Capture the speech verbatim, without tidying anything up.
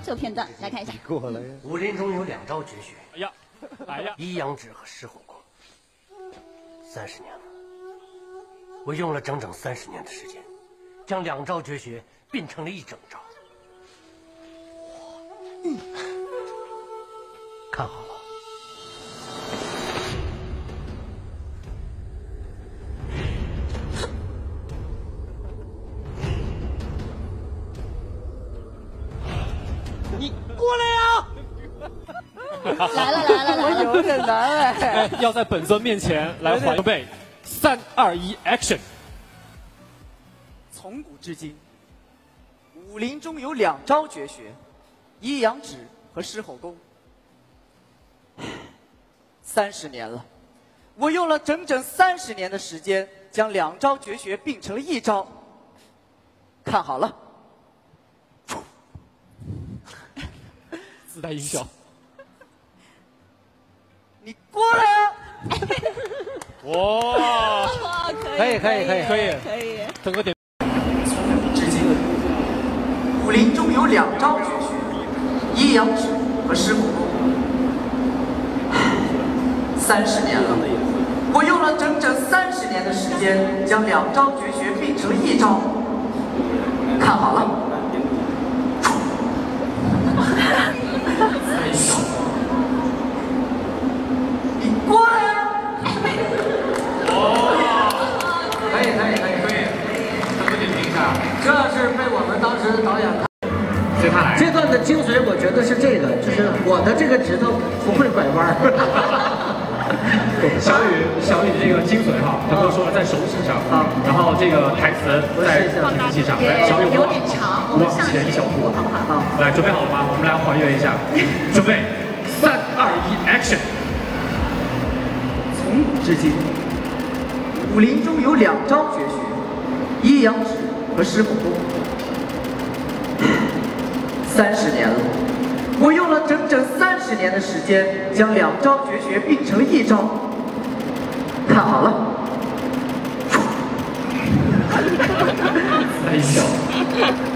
这个片段，来看一下。 过来呀！ 武林中有两招绝学， 哎呀，哎呀， 一阳指和狮吼功。三十年了，我用了整整三十年的时间，将两招绝学变成了一整招。嗯，看好了。 你过来呀！ 来了来了来了， 有点难哎。 哎，要在本尊面前来还备，三二一 ，action！ 从古至今，武林中有两招绝学，一阳指和狮吼功。三十年了，我用了整整三十年的时间，将两招绝学并成了一招。看好了。 自带音效。 你过来呀！ 哇！ 哇， 可以可以可以可以可以。 整个点。 从古至今，武林中有两招绝学，一阳指和狮吼功。三十年了，我用了整整三十年的时间，将两招绝学并成了一招。看好了。 你过来呀！ 哦，可以可以可以可以，咱们点评一下，这是被我们当时的导演看。 随他来。 这段的精髓，我觉得是这个，就是我的这个指头不会拐弯。 小雨，小雨的这个精髓哈，他都说了在手指上啊，然后这个台词在提字器上。来，小雨有点长，我们往上前一小步， 好不好？ 啊，来，准备好了吗？我们来还原一下，准备，三二一 ，action！ 从古至今，武林中有两招绝学，一阳指和狮吼功。三十年了，我用了整整三十年的时间，将两招绝学并成了一招。看好了。 自带音效。